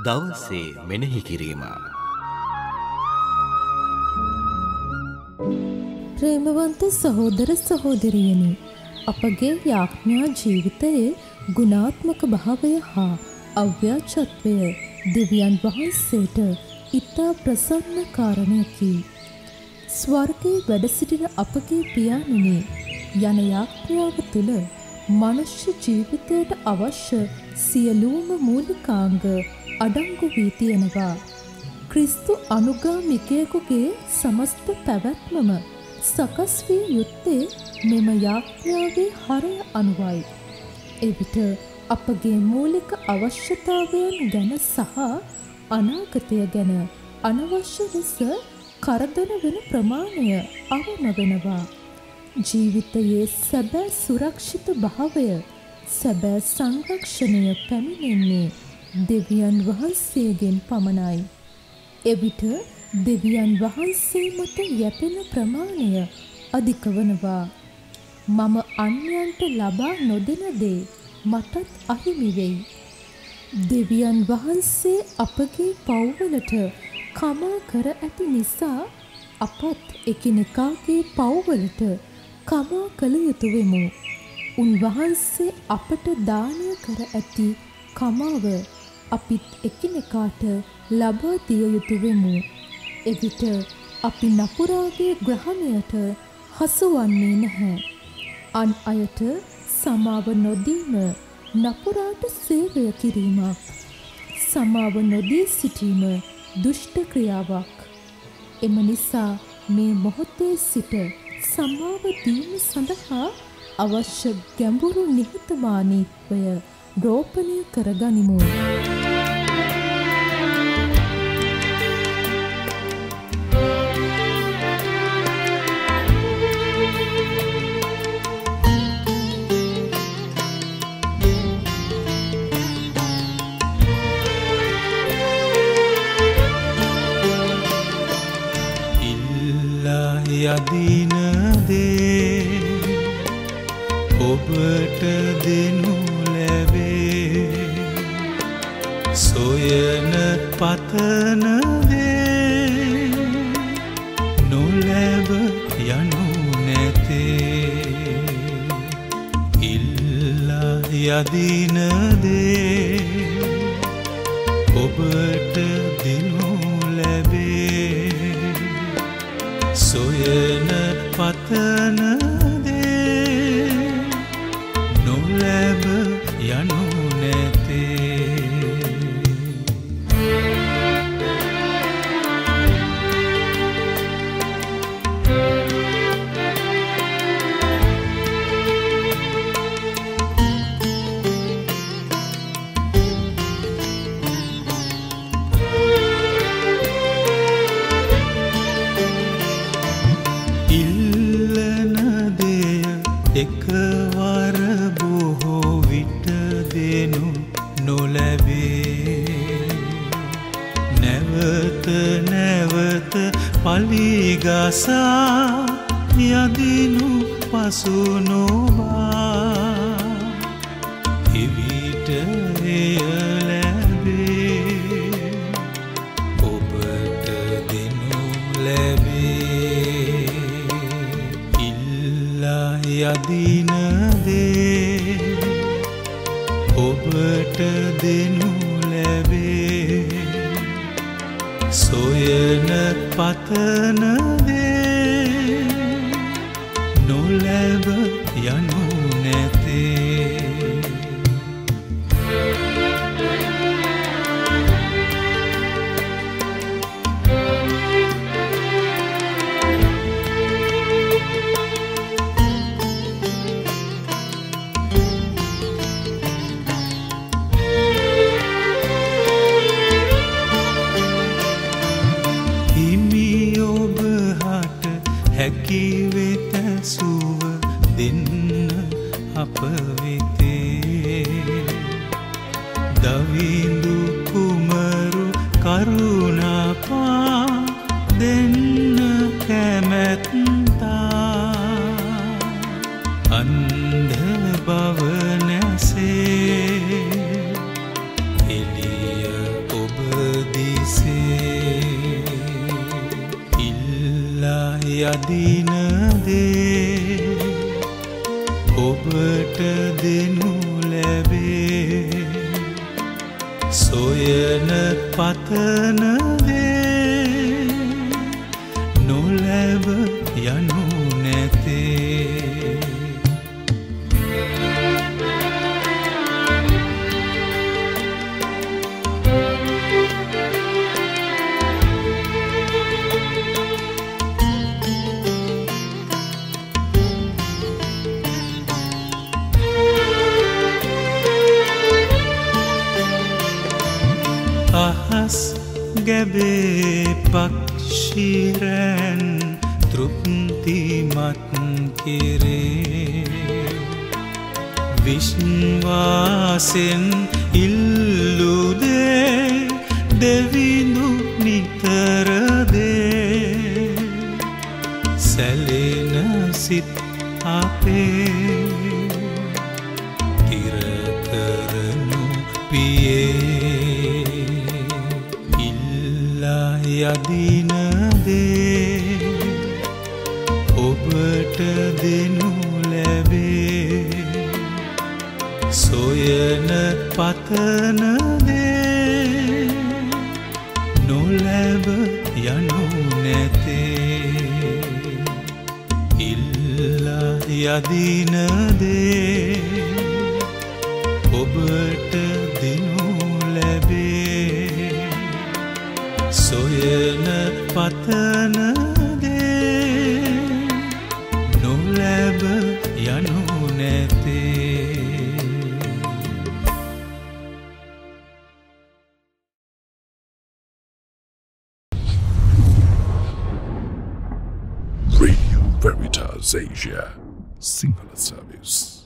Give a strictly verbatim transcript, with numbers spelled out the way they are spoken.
දවසේ මෙනෙහි කිරීම. ප්‍රේමවන්ත සහෝදර සහෝදරියනි, අපගේ යාඥා ජීවිතයේ ගුණාත්මක භාවය හා අව්‍යාජත්වය දෙවියන් වහන්සේට ඉතා ප්‍රසන්න කාරණයකි. ස්වර්ගයේ වැඩ සිටින අපගේ පියාණනි යන යාඥාව තුළ මනුෂ්‍ය ජීවිතයට අවශ්‍ය සියලුම මූලිකාංග අඩංගු වී තියෙනවා. ක්‍රිස්තු අනුගාමිකයෙකුගේ සමස්ත පැවැත්මම සකස් විය යුත්තේ මෙම යාඥාවේ හරය අනුවයි. එවිට අපගේ මූලික අවශ්‍යතාවයන් ගැන සහ අනාගතය ගැන අනවශ්‍ය ලෙස කරදර වෙන ප්‍රමාණය අවම වෙනවා. ජීවිතයේ සැබෑ සුරක්ෂිත භාවය, සැබෑ සංරක්ෂණය පැමිණෙන්නේ දෙවියන් වහන්සේගෙන් පමණයි. එවිට දෙවියන් වහන්සේ මත යැපෙන ප්‍රමාණය අධික වනවා. මම අන්‍යයන්ට ලබා නොදෙන දේ මටත් අහිමි වෙයි. දෙවියන් වහන්සේ අපගේ පව්වලට කමා කර ඇති නිසා අපත් එකිනෙකාගේ පව්වලට කමා කළ යුතු වෙමු. උන්වහන්සේ අපට දානය කර ඇති කමාව අපිත් එකිනෙකාට ලබා දිය යුතු වෙමු. එවිට අපි නපුරාගේ ග්‍රහණයට හසුවන්නේ නැහැ. අන් අයට සමාව නොදීම නපුරාට සේවය කිරීමක්. සමාව නොදී සිටීම දුෂ්ට ක්‍රියාවක්. එම නිසා මේ මොහොතේ සිට සමාව දීම සඳහා අවශ්‍ය ගැඹුරු නිහතමානීත්වය රෝපණය කරගනිමු. යදින දේ ඔබට දෙනු ලැබේ. සොයන පතන දේ නොලැබ යනු නැතේ. ඉල්ලා යදින දේ ඔබට දෙනු ලැබේ. සොයන පතන දේ නොලැබ යනු නැතේ. එකවර බොහෝ විට දෙනු නොලැබේ. නැවත නැවත පලිගසා යදිනු පසු නොබා. එවිට එය ලැබේ. ඔබට දෙනු ලැබේ. යදින දේ ඔබට දෙනු ලැබේ. සොයන පතන දේ නොලැබ යනු නැතේ. හැකි වෙත සුව දෙන්න අප වෙතේ. දවිඳු කුමරු කරුණාපා දෙන්න කැමැත්තා. අන්ධ බව නැසේ එළිය ඔබ යදින දේ ඔබට දෙනු ලැබේ සොයන පතන දේ නොලැබ යනු නැතේ අහස් ගැබේ පක්ෂිරැන් තෘප්තිමත් කෙරේ විශ්වාසෙන් ඉල්ලුදේ දෙවිඳු නිතරදේ සැලෙන සිත් අපේ තිරකරනු පියේ යදින දේ ඔබට දෙනු ලැබේ සොයන පතන දේ නොලැබ යනු නැතේ ඉල්ලා යදින දේ ඔබට දෙනු ලැබේ සොයන පතන දේ නොලැබ යනු නැතේ Radio Veritas Asia Sinhala Service